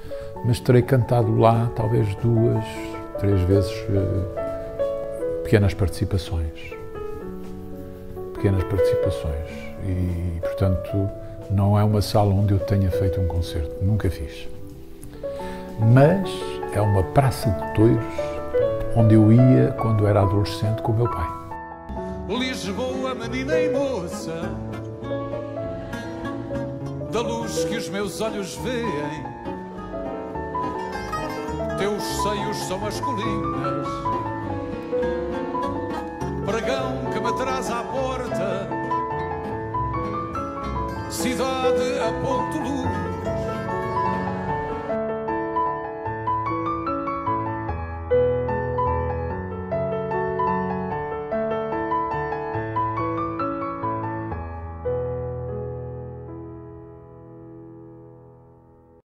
mas terei cantado lá talvez 2, 3 vezes pequenas participações. E, portanto, não é uma sala onde eu tenha feito um concerto, nunca fiz. Mas é uma praça de touros onde eu ia quando era adolescente com o meu pai. Lisboa, menina e moça, da luz que os meus olhos veem, teus seios são as colinas, pregão que me traz à porta, cidade a ponto luz.